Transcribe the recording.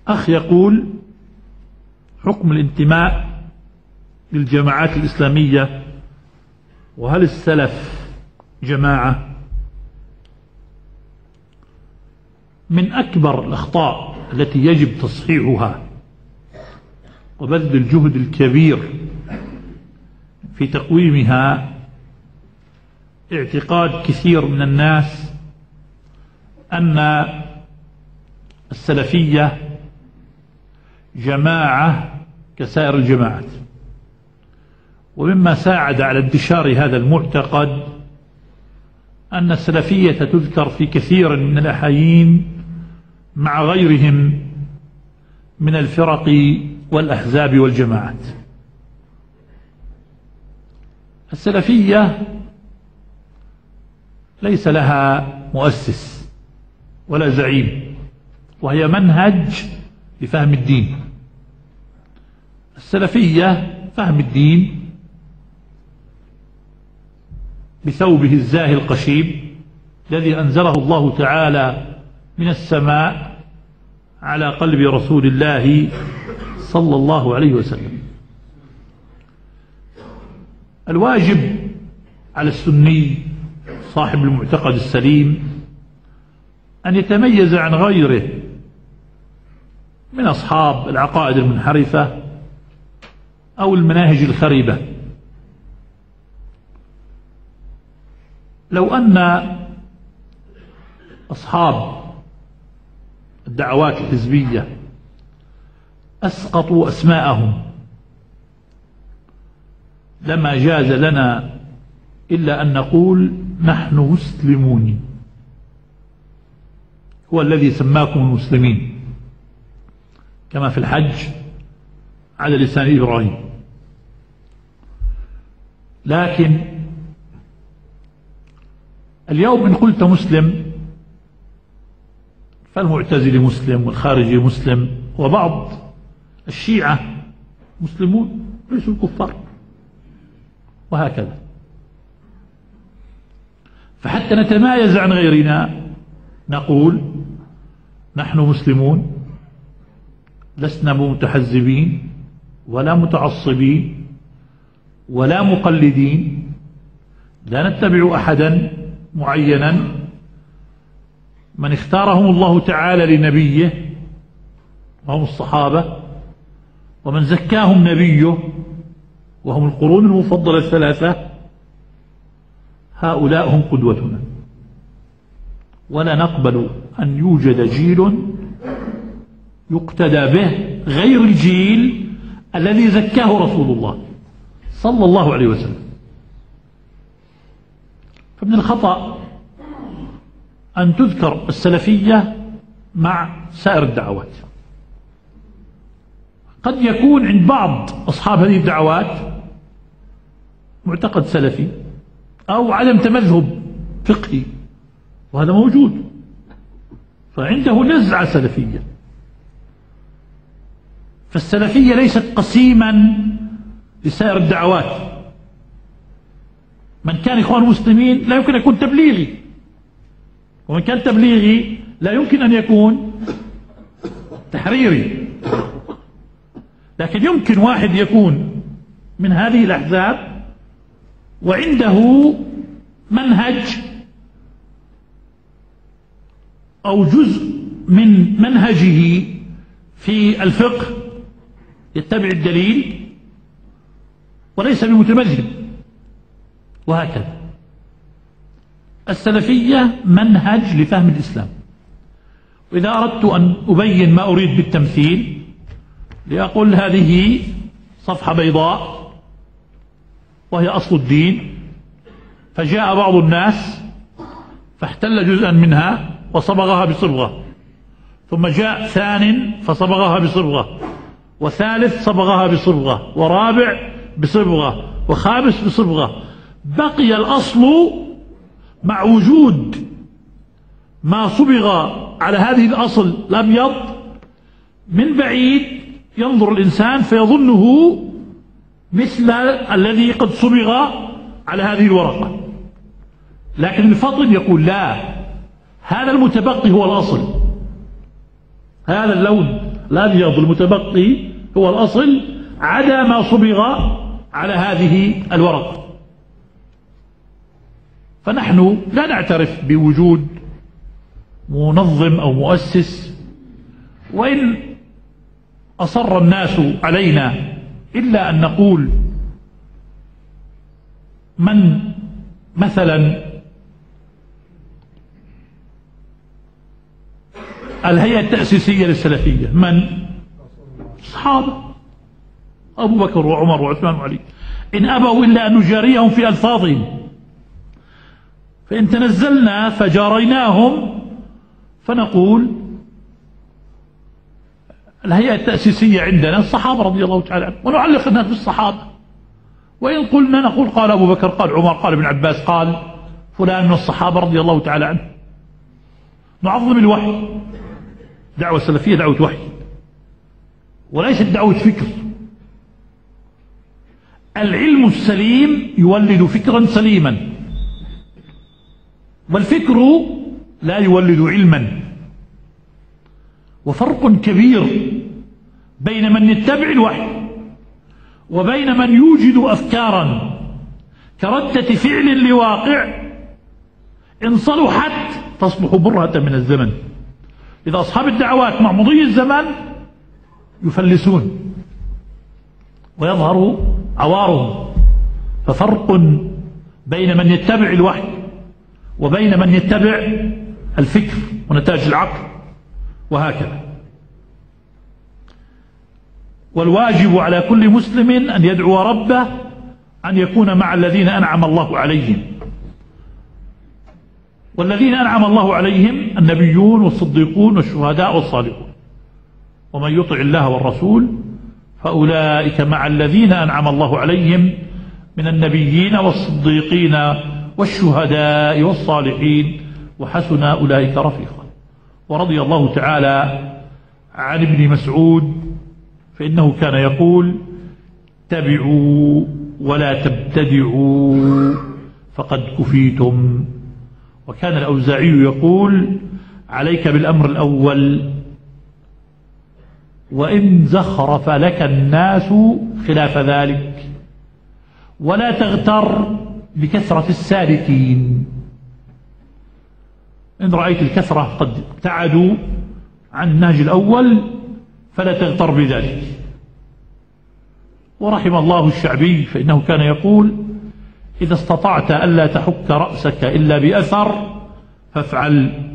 أخ يقول: حكم الانتماء للجماعات الإسلامية، وهل السلف جماعة؟ من أكبر الأخطاء التي يجب تصحيحها وبذل الجهد الكبير في تقويمها اعتقاد كثير من الناس أن السلفية جماعة كسائر الجماعات. ومما ساعد على انتشار هذا المعتقد أن السلفية تذكر في كثير من الأحايين مع غيرهم من الفرق والأحزاب والجماعات. السلفية ليس لها مؤسس ولا زعيم، وهي منهج لفهم الدين. السلفية فهم الدين بثوبه الزاهي القشيب الذي أنزله الله تعالى من السماء على قلب رسول الله صلى الله عليه وسلم. الواجب على السني صاحب المعتقد السليم أن يتميز عن غيره من أصحاب العقائد المنحرفة أو المناهج الخريبة. لو أن أصحاب الدعوات الحزبية أسقطوا أسماءهم لما جاز لنا إلا أن نقول: نحن مسلمون، هو الذي سماكم المسلمين، كما في الحج على لسان إبراهيم. لكن اليوم إن قلت مسلم فالمعتزلي مسلم، والخارجي مسلم، وبعض الشيعة مسلمون ليسوا الكفار، وهكذا. فحتى نتمايز عن غيرنا نقول: نحن مسلمون، لسنا متحزبين ولا متعصبين ولا مقلدين، لا نتبع أحدا معينا، من اختارهم الله تعالى لنبيه وهم الصحابة، ومن زكاهم نبيه وهم القرون المفضلة الثلاثة، هؤلاء هم قدوتنا. ولا نقبل أن يوجد جيل يقتدى به غير الجيل الذي زكاه رسول الله صلى الله عليه وسلم. فمن الخطأ أن تذكر السلفية مع سائر الدعوات. قد يكون عند بعض أصحاب هذه الدعوات معتقد سلفي أو عدم تمذهب فقهي، وهذا موجود، فعنده نزعة سلفية. فالسلفية ليست قسيما لسائر الدعوات. من كان إخوان مسلمين لا يمكن أن يكون تبليغي، ومن كان تبليغي لا يمكن أن يكون تحريري. لكن يمكن واحد يكون من هذه الأحزاب وعنده منهج أو جزء من منهجه في الفقه يتبع الدليل وليس بمتمذهب، وهكذا. السلفية منهج لفهم الإسلام. وإذا أردت أن أبين ما أريد بالتمثيل لأقول: هذه صفحة بيضاء وهي أصل الدين، فجاء بعض الناس فاحتل جزءا منها وصبغها بصبغة، ثم جاء ثان فصبغها بصبغة، وثالث صبغها بصبغة، ورابع بصبغة، وخامس بصبغة. بقي الأصل مع وجود ما صبغ على هذه الأصل الأبيض. من بعيد ينظر الإنسان فيظنه مثل الذي قد صبغ على هذه الورقة، لكن الفطن يقول: لا، هذا المتبقي هو الأصل، هذا اللون الأبيض المتبقي هو الأصل عدا ما صبغ على هذه الورقة. فنحن لا نعترف بوجود منظم أو مؤسس، وإن أصر الناس علينا، إلا أن نقول من مثلا الهيئة التأسيسية للسلفية من؟ الصحابة أبو بكر وعمر وعثمان وعلي، إن أبوا إلا أن نجاريهم في ألفاظهم، فإن تنزلنا فجاريناهم فنقول الهيئة التأسيسية عندنا الصحابة رضي الله تعالى عنهم، ونعلق الناس بالصحابة. وإن قلنا نقول قال أبو بكر، قال عمر، قال ابن عباس، قال فلان من الصحابة رضي الله تعالى عنه. نعظم الوحي. دعوة السلفية دعوة وحي وليست دعوة فكر. العلم السليم يولد فكرا سليما، والفكر لا يولد علما. وفرق كبير بين من يتبع الوحي وبين من يوجد أفكارا كردة فعل لواقع إن صلحت تصبح برهة من الزمن. إذا أصحاب الدعوات مع مضي الزمان يفلسون ويظهر عوارهم. ففرق بين من يتبع الوحي وبين من يتبع الفكر ونتاج العقل، وهكذا. والواجب على كل مسلم أن يدعو ربه أن يكون مع الذين أنعم الله عليهم. والذين أنعم الله عليهم النبيون والصديقون والشهداء والصالحون. ومن يطع الله والرسول فأولئك مع الذين أنعم الله عليهم من النبيين والصديقين والشهداء والصالحين وحسن أولئك رفيقا. ورضي الله تعالى عن ابن مسعود فإنه كان يقول: اتبعوا ولا تبتدعوا فقد كفيتم. وكان الأوزاعي يقول: عليك بالأمر الأول وإن زخرف لك الناس خلاف ذلك، ولا تغتر بكثرة السالكين. إن رأيت الكثرة قد ابتعدوا عن النهج الأول فلا تغتر بذلك. ورحم الله الشعبي فإنه كان يقول: إذا استطعت ألا تحك رأسك إلا بأثر فافعل،